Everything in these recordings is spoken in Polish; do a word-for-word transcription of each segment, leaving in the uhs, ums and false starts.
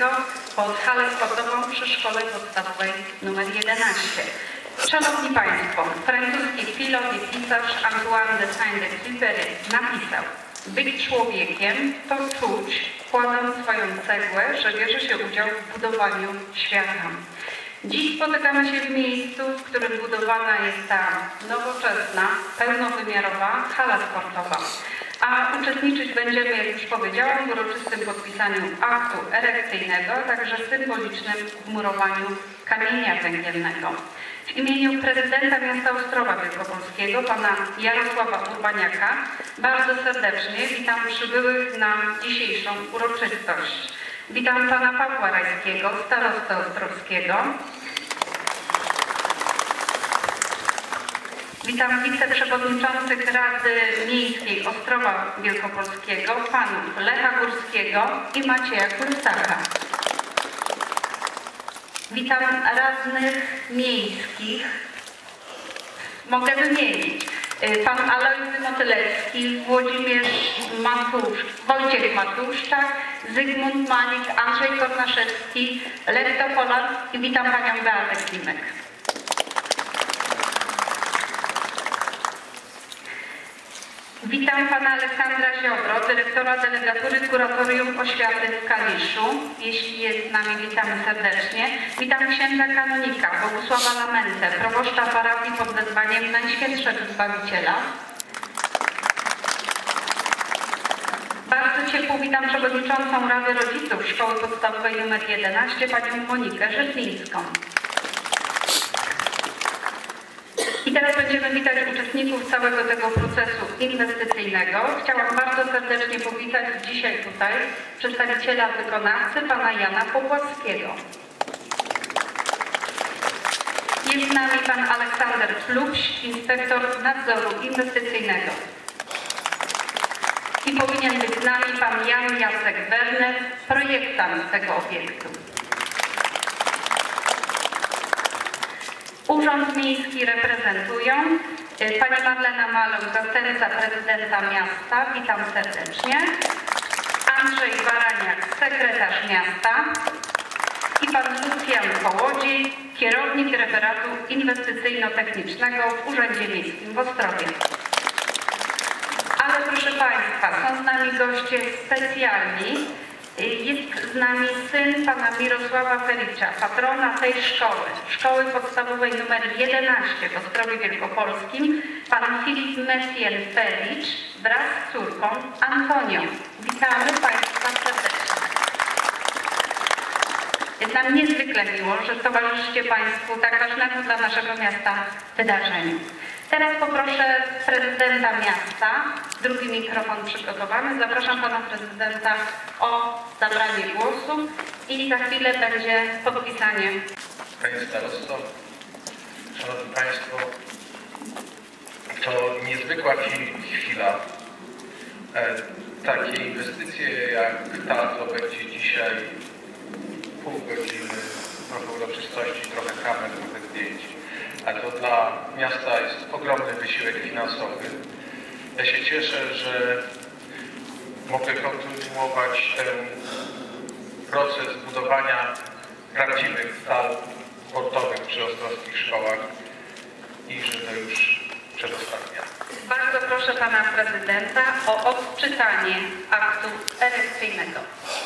pod halę sportową przy szkole podstawowej numer jedenaście. Szanowni Państwo, francuski pilot i pisarz Antoine de Saint-Exupéry napisał: być człowiekiem to czuć, wkładając swoją cegłę, że bierze się udział w budowaniu świata. Dziś spotykamy się w miejscu, w którym budowana jest ta nowoczesna, pełnowymiarowa hala sportowa. A uczestniczyć będziemy, jak już powiedziałam, w uroczystym podpisaniu aktu erekcyjnego, a także symbolicznym wmurowaniu kamienia węgielnego. W imieniu prezydenta miasta Ostrowa Wielkopolskiego, pana Jarosława Urbaniaka, bardzo serdecznie witam przybyłych na dzisiejszą uroczystość. Witam pana Pawła Rajskiego, starostę ostrowskiego. Witam wiceprzewodniczących Rady Miejskiej Ostrowa Wielkopolskiego, panów Lecha Górskiego i Macieja Kulsaka. Witam radnych miejskich. Mogę wymienić. Pan Alojzy Motylewski, Włodzimierz Matusz, Wojciech Matuszczak, Zygmunt Manik, Andrzej Kornaszewski, Lech Topolar i witam panią Beatę Klimek. Witam pana Aleksandra Ziobro, dyrektora delegatury Kuratorium Oświaty w Kaliszu. Jeśli jest z nami, witamy serdecznie. Witam księdza kanonika Bogusława Lamentę, proboszcza parafii pod wezwaniem Najświętszego Zbawiciela. Bardzo ciepło witam przewodniczącą Rady Rodziców Szkoły Podstawowej numer jedenaście, panią Monikę Rzeplińską. I teraz będziemy witać uczestników całego tego procesu inwestycyjnego. Chciałam bardzo serdecznie powitać dzisiaj tutaj przedstawiciela wykonawcy, pana Jana Popławskiego. Jest z nami pan Aleksander Plubś, inspektor nadzoru inwestycyjnego. I powinien być z nami pan Jan Jacek Werner, projektant tego obiektu. Urząd Miejski reprezentują pani Marlena Maluk, zastępca prezydenta miasta, witam serdecznie, Andrzej Baraniak, sekretarz miasta i pan Lucjan Kołodziej, kierownik referatu inwestycyjno-technicznego w Urzędzie Miejskim w Ostrowie. Ale proszę Państwa, są z nami goście specjalni. Jest z nami syn pana Mirosława Felicza, patrona tej szkoły, szkoły podstawowej numer jedenaście w Ostrowie Wielkopolskim, pan Filip Messien Felicz wraz z córką Antonią. Witamy Państwa serdecznie. Jest nam niezwykle miło, że towarzyszycie Państwu tak ważnemu dla naszego miasta wydarzeniu. Teraz poproszę prezydenta miasta, drugi mikrofon przygotowany. Zapraszam pana prezydenta o zabranie głosu i za chwilę będzie podpisanie. Panie starosto, szanowni państwo, to niezwykła chwila. Takie inwestycje jak ta, to będzie dzisiaj pół godziny, trochę uroczystości, trochę kamer, trochę zdjęć. A to dla miasta jest ogromny wysiłek finansowy. Ja się cieszę, że mogę kontynuować ten proces budowania prawdziwych sal sportowych przy ostrowskich szkołach i że to już przedostatnia. Bardzo proszę pana prezydenta o odczytanie aktu erekcyjnego.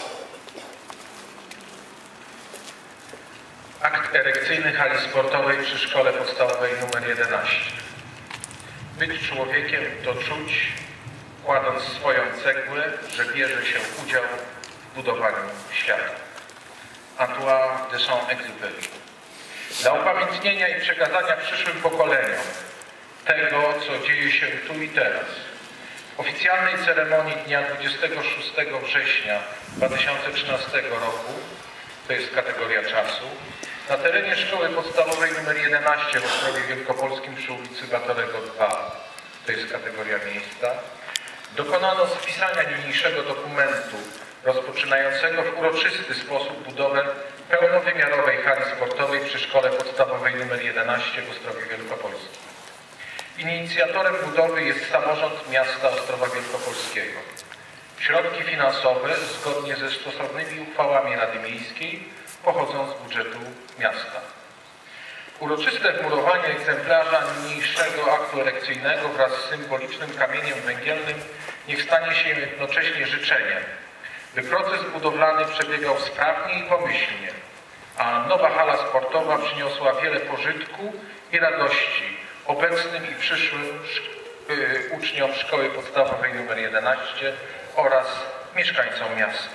Akt erekcyjny hali sportowej przy szkole podstawowej numer jedenaście. Być człowiekiem to czuć, kładąc swoją cegłę, że bierze się udział w budowaniu świata. Antoine de Saint-Exupéry. Dla upamiętnienia i przekazania przyszłym pokoleniom tego, co dzieje się tu i teraz. W oficjalnej ceremonii dnia dwudziestego szóstego września dwa tysiące trzynastego roku, to jest kategoria czasu, na terenie szkoły podstawowej numer jedenaście w Ostrowie Wielkopolskim przy ulicy Batorego dwa, to jest kategoria miejsca, dokonano spisania niniejszego dokumentu rozpoczynającego w uroczysty sposób budowę pełnowymiarowej hali sportowej przy szkole podstawowej numer jedenaście w Ostrowie Wielkopolskim. Inicjatorem budowy jest samorząd miasta Ostrowa Wielkopolskiego. Środki finansowe zgodnie ze stosownymi uchwałami Rady Miejskiej pochodzą z budżetu miasta. Uroczyste wmurowanie egzemplarza niniejszego aktu erekcyjnego wraz z symbolicznym kamieniem węgielnym niech stanie się jednocześnie życzeniem, by proces budowlany przebiegał sprawnie i pomyślnie, a nowa hala sportowa przyniosła wiele pożytku i radości obecnym i przyszłym yy, uczniom Szkoły Podstawowej nr jedenaście oraz mieszkańcom miasta.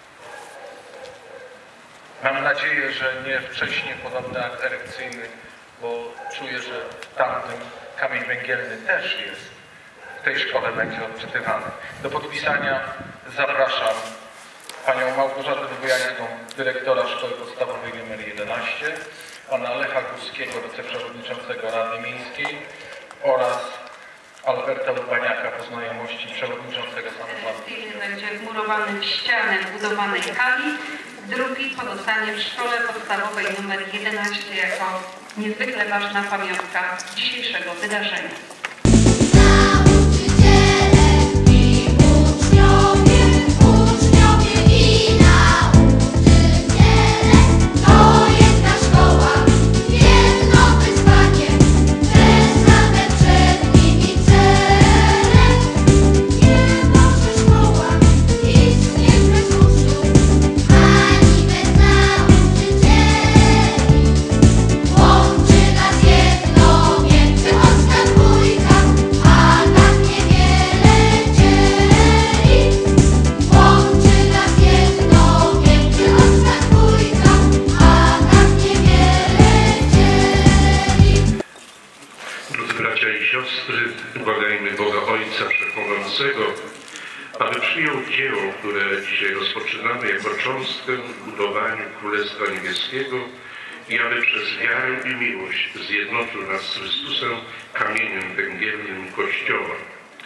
Mam nadzieję, że nie wcześniej podobny akt erekcyjny, bo czuję, że tamten kamień węgielny też jest. W tej szkole będzie odczytywany. Do podpisania zapraszam panią Małgorzatę Dwujańską, dyrektora Szkoły Podstawowej nr jedenaście, pana Lecha Górskiego, wiceprzewodniczącego Rady Miejskiej oraz Alberta Lubaniaka po znajomości przewodniczącego samorządu. Będzie wmurowany w ścianę budowanej hali. Drugi pozostanie w Szkole Podstawowej nr jedenaście jako niezwykle ważna pamiątka dzisiejszego wydarzenia. Błagajmy Boga Ojca Wszechmogącego, aby przyjął dzieło, które dzisiaj rozpoczynamy jako cząstkę w budowaniu Królestwa Niebieskiego i aby przez wiarę i miłość zjednoczył nas z Chrystusem kamieniem węgielnym Kościoła.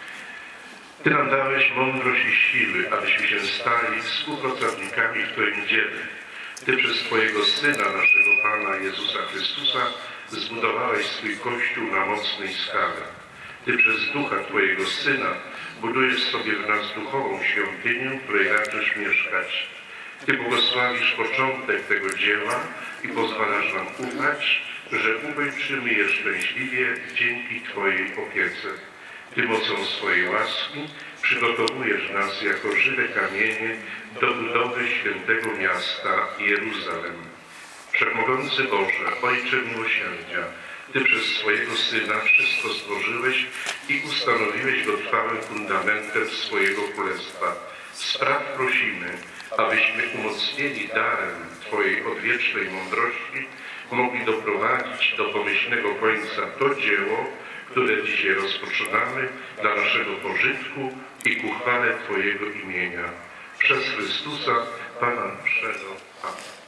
Ty nam dałeś mądrość i siły, abyśmy się stali współpracownikami w Twoim dziele. Ty przez Twojego Syna, naszego Pana Jezusa Chrystusa, zbudowałeś swój Kościół na mocnej skale. Ty przez Ducha Twojego Syna budujesz sobie w nas duchową świątynię, w której raczysz mieszkać. Ty błogosławisz początek tego dzieła i pozwalasz nam ufać, że ukończymy je szczęśliwie dzięki Twojej opiece. Ty mocą swojej łaski przygotowujesz nas jako żywe kamienie do budowy świętego miasta Jeruzalem. Wszechmogący Boże, Ojcze miłosierdzia, Ty przez swojego Syna wszystko stworzyłeś i ustanowiłeś go trwałym fundamentem swojego Królestwa. Spraw prosimy, abyśmy umocnieni darem Twojej odwiecznej mądrości mogli doprowadzić do pomyślnego końca to dzieło, które dzisiaj rozpoczynamy dla naszego pożytku i ku chwale Twojego imienia. Przez Chrystusa, Pana naszego. Amen.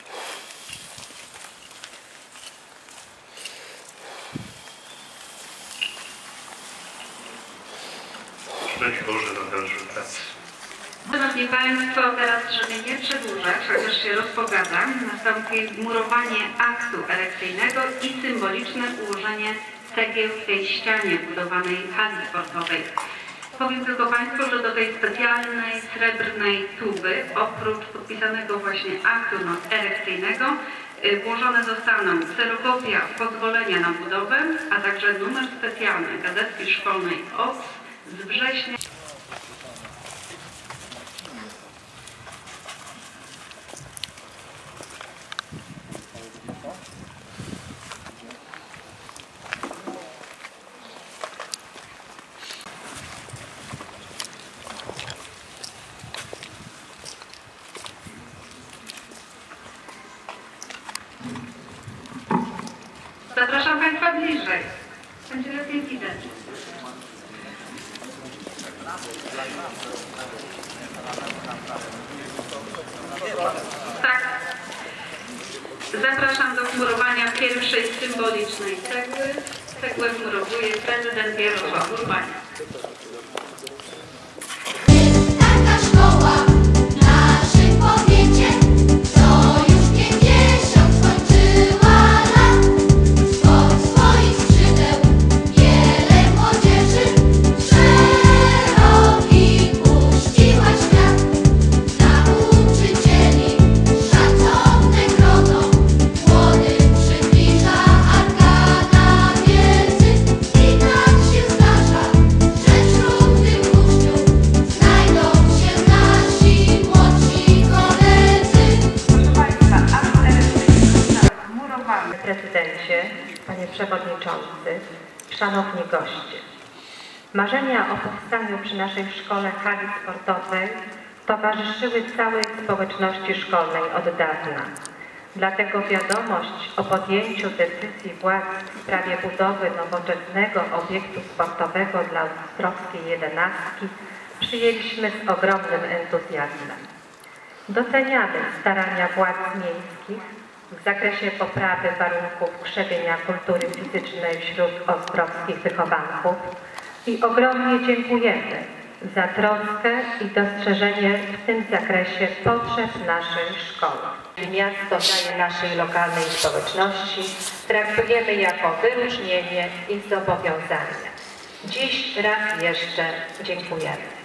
Szczęść Boże na dalszą pracę. Szanowni Państwo, teraz, żeby nie przedłużać, chociaż się rozpogadam, nastąpi murowanie aktu erekcyjnego i symboliczne ułożenie cegieł w tej ścianie budowanej hali sportowej. Powiem tylko Państwu, że do tej specjalnej srebrnej tuby, oprócz podpisanego właśnie aktu erekcyjnego, włożone zostaną kserokopia pozwolenia na budowę, a także numer specjalny gazetki szkolnej O S z września. Zapraszam Państwa bliżej. Będzie lepiej widać. Tak. Zapraszam do wmurowania pierwszej symbolicznej cegły. Cegłę wmurowuje prezydent Jarosław Urbaniak. Taka szkoła w naszym powiecie, to już pięćdziesiąt skończyła lat. Spod swoich skrzydeł wiele młodzieży szerokich puściła świat. szanowni goście. Marzenia o powstaniu przy naszej szkole hali sportowej towarzyszyły całej społeczności szkolnej od dawna. Dlatego wiadomość o podjęciu decyzji władz w sprawie budowy nowoczesnego obiektu sportowego dla Ostrowskiej jedenastki przyjęliśmy z ogromnym entuzjazmem. Doceniamy starania władz miejskich w zakresie poprawy warunków krzewienia kultury fizycznej wśród ostrowskich wychowanków i ogromnie dziękujemy za troskę i dostrzeżenie w tym zakresie potrzeb naszej szkoły. Miasto daje naszej lokalnej społeczności traktujemy jako wyróżnienie i zobowiązanie. Dziś raz jeszcze dziękujemy.